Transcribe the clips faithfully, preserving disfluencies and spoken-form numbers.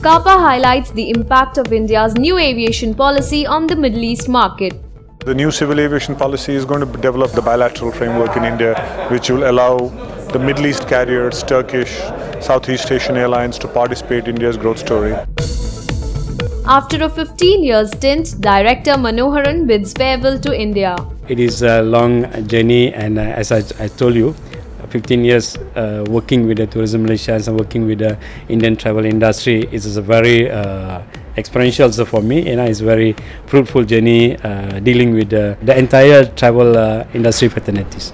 CAPA highlights the impact of India's new aviation policy on the Middle East market. The new civil aviation policy is going to develop the bilateral framework in India, which will allow the Middle East carriers, Turkish, Southeast Asian airlines to participate in India's growth story. After a fifteen year stint, director Manoharan bids farewell to India. It is a long journey, and uh, as I, I told you, fifteen years uh, working with the Tourism Malaysia and working with the Indian travel industry is a very uh, experiential for me, and it's a very fruitful journey uh, dealing with uh, the entire travel uh, industry fraternities.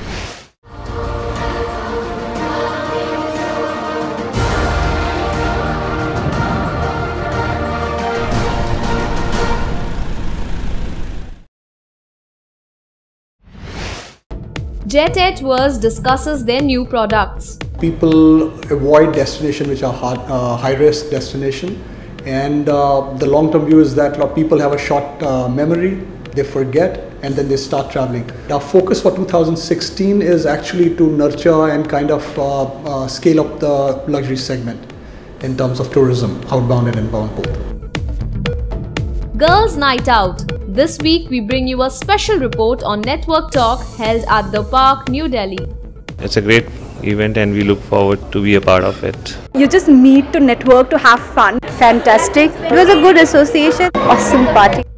Jet Air Tours discusses their new products. People avoid destinations which are hard, uh, high-risk destination, and uh, the long-term view is that a lot of people have a short uh, memory, they forget, and then they start traveling. Our focus for two thousand sixteen is actually to nurture and kind of uh, uh, scale up the luxury segment in terms of tourism, outbound and inbound both. Girls' Night Out. This week we bring you a special report on Network Talk held at the Park, New Delhi. It's a great event and we look forward to be a part of it. You just meet to network, to have fun. Fantastic. It was a good association. Awesome party.